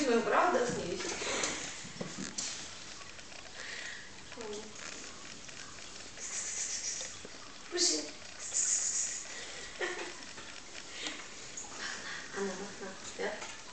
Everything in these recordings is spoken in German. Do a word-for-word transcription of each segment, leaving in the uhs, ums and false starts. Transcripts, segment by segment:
Любимых, правда, снились? Пуши. Она, она, да?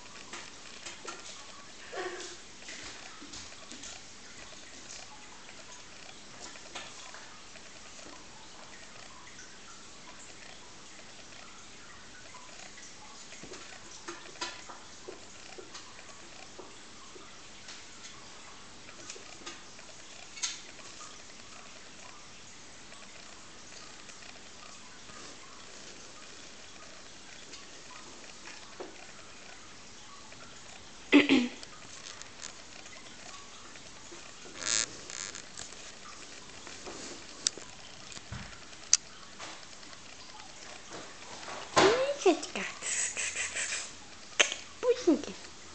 Мишечка. Пусеньки.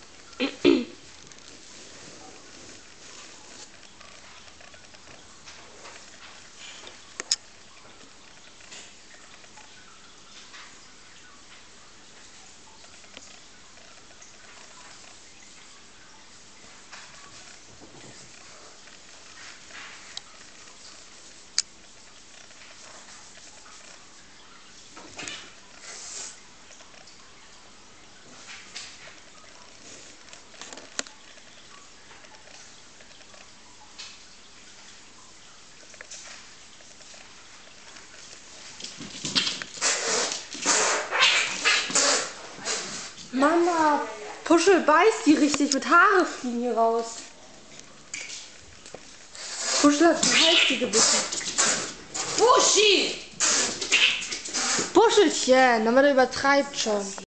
Mama, Puschel beißt die richtig, mit Haare fliegen hier raus. Puschel hat den Hals die gebissen. Puschi! Puschelchen, damit er übertreibt schon.